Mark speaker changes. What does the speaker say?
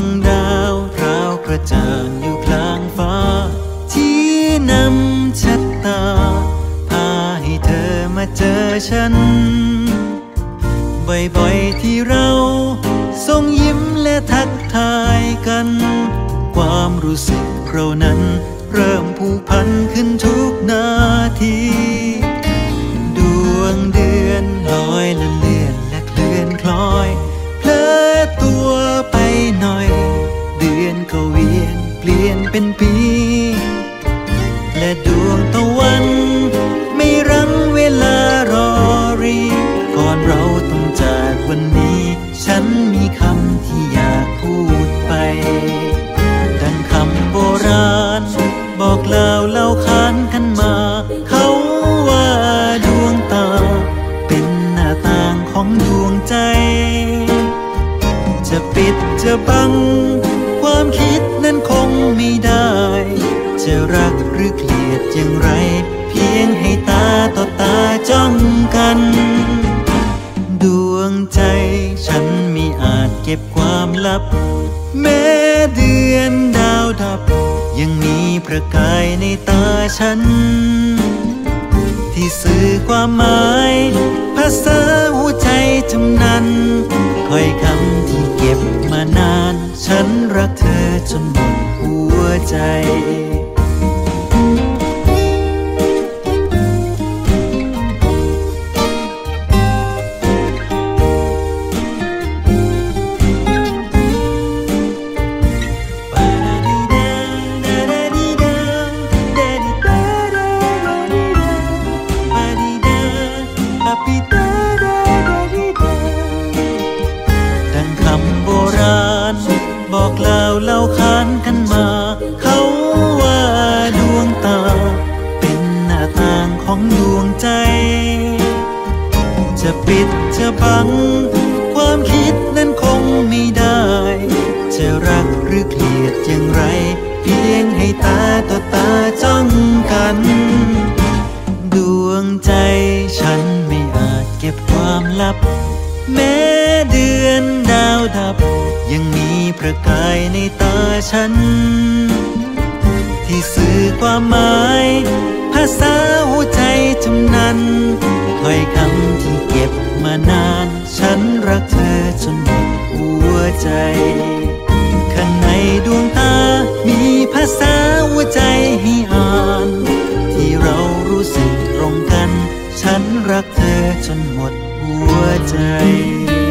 Speaker 1: ดาวราวกระจ่างอยู่กลางฟ้าที่นำชะตาพาให้เธอมาเจอฉันบ่อยๆที่เราส่งยิ้มและทักทายกันความรู้สึกเรานั้นเริ่มผูกพันขึ้นทุกนาทีดวงเดือนลอยละเลื่อนและเคลื่อนคล้อยเพลอตัวไปหน่อยเดือนก็เวียนเปลี่ยนเป็นปีและดวงตะวันไม่รั้งเวลารอรีก่อนเราต้องจากวันนี้ฉันมีคำที่อยากพูดไปดังคำโบราณบอกเล่าขานกันมาเขาว่าดวงตาเป็นหน้าต่างของดวงใจจะปิดจะบังความคิดนั้นคงไม่ได้จะรักหรือเกลียดอย่างไรเพียงให้ตาต่อตาจ้องกันดวงใจฉันไม่อาจเก็บความลับแม้เดือนดาวดับยังมีประกายในตาฉันที่สื่อความหมายภาษาหัวใจจำนั้นถ้อยคำที่เก็บมานานฉันรักเธอจนหมดหัวใจบอกเล่าขานกันมาเขาว่าดวงตาเป็นหน้าต่างของดวงใจจะปิดจะบังความคิดนั้นคงไม่ได้จะรักหรือเกลียดอย่างไรเพียงให้ตาต่อตาจ้องกันดวงใจฉันไม่อาจเก็บความลับแม้เดือนดาวดับยังมีประกายในตาฉันที่สื่อความหมายภาษาหัวใจจำนั้นถ้อยคำที่เก็บมานานฉันรักเธอจนหมดหัวใจข้างในดวงตามีภาษาหัวใจให้อ่านที่เรารู้สึกตรงกันฉันรักเธอจนหมดหัวใจ